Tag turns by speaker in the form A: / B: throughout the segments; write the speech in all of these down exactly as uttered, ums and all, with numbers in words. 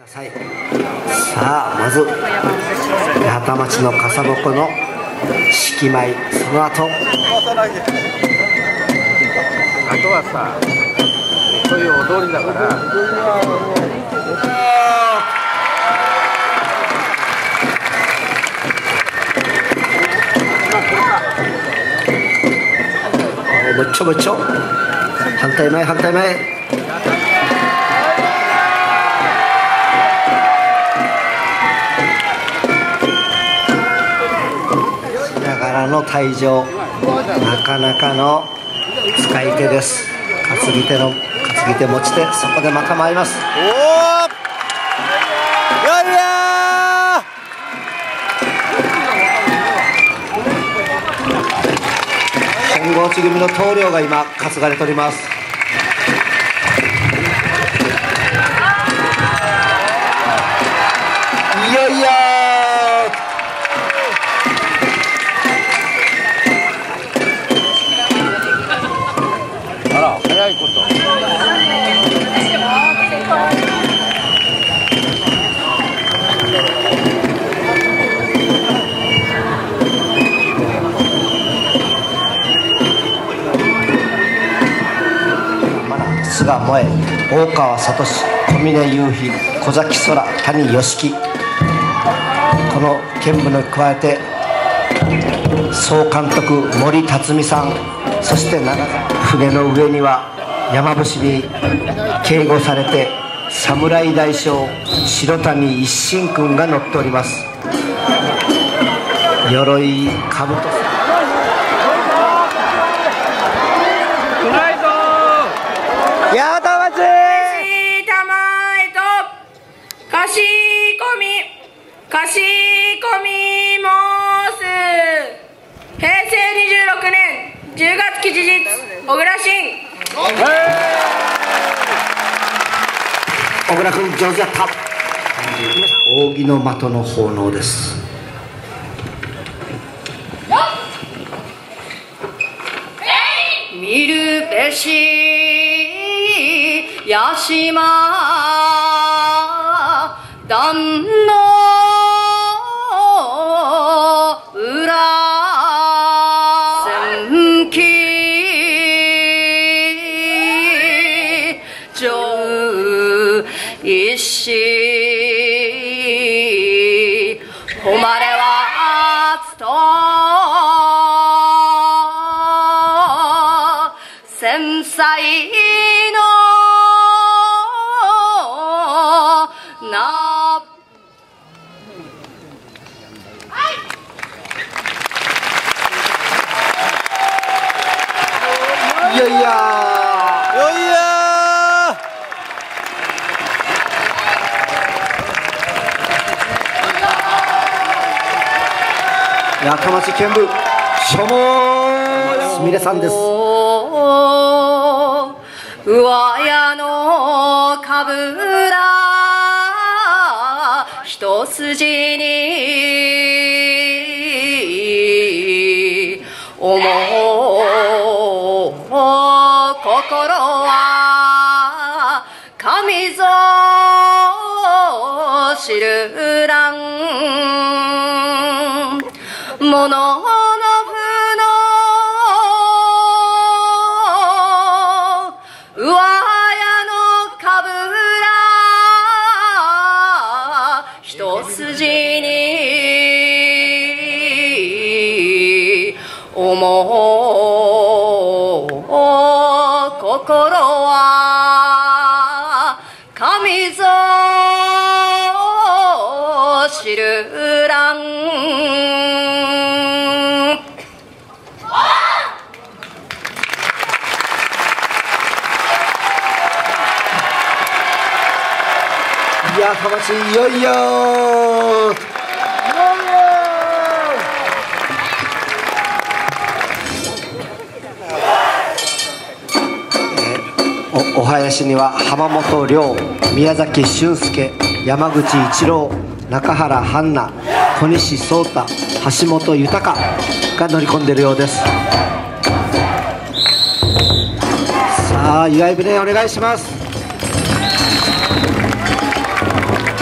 A: さあまず八幡町の笠鉾の式舞、その後
B: あとはさ、そういう踊りだから
A: もっちょもっちょ、反対前反対前、の退場、なかなかの使い手です。担ぎ手の担ぎ手持ち手、そこでまた回ります。おお、
C: よいや
A: ー、本郷地組の棟梁が今担がれております。いやいや
B: 早いこと。
A: 菅萌え、大川聡、小峰雄飛、小崎空、谷義樹、この剣舞に加えて総監督森辰巳さん、そして長船の上には山伏に警護されて侍大将白谷一心君が乗っております。鎧兜、
C: 八幡町
D: 玉へとかしこみかしこみ申す。へいせいにじゅうろくねんじゅうがつ吉日、小倉新。
A: 小倉君上手だった。扇の的の奉納です。
D: 見るべし八島旦の裏戦記上一子誉れはつと繊細のな。
A: いやいや
C: よいや
A: ー、八幡町剣舞所望すみれさんです。
D: 上屋のかぶら一筋に思う心は神ぞ知るらんものの上屋のかぶら一筋に思う心は神ぞ知るらん。
A: 八幡町いよいよお, お囃子には浜本涼、宮崎俊介、山口一郎、中原絆菜、小西壮太、橋本豊が乗り込んでいるようです。さあ祝い船お願いします。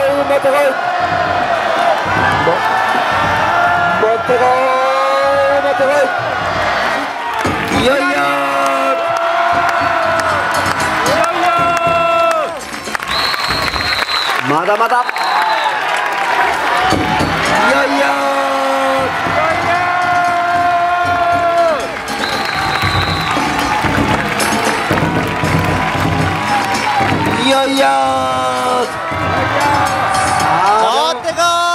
A: 持ってこい持ってこい持ってこいいよいよまだまだいよいよいよいよ
C: 持ってこ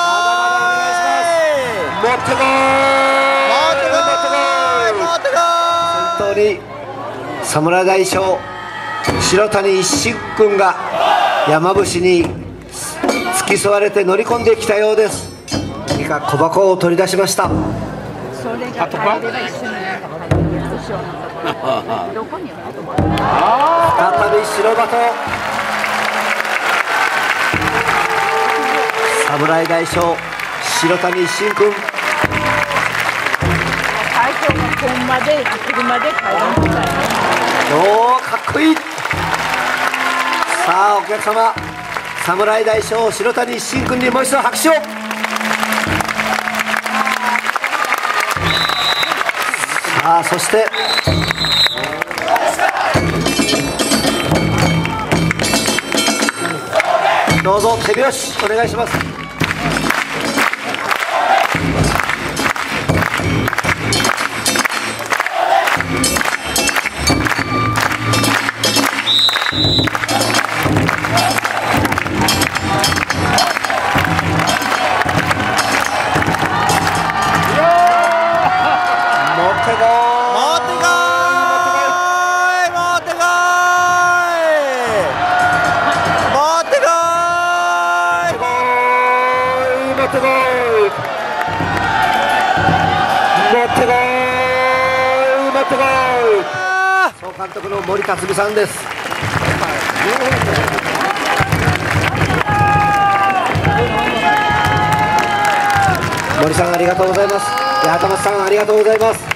C: い
A: 持ってこい
C: 持ってこい持ってこ
A: 本当に侍大将白谷一心君が山伏に付き添われて乗り込んできたようです。何か小箱を取り出しました。
E: それが入れば一緒になんか入ってる後ろのところどこにあるの？
A: 再び白鳩侍大将白谷一心君
E: 最初の車で車で階段みたいな。
A: おーかっこいい。さあお客様侍大将白谷一心君にもう一度拍手を。さあそしてどうぞ手拍子お願いします。
C: い持ってこ
A: ってこい持ってこい持ってこい。総監督の森辰巳さんです。森さんありがとうございます。八幡さんありがとうございます。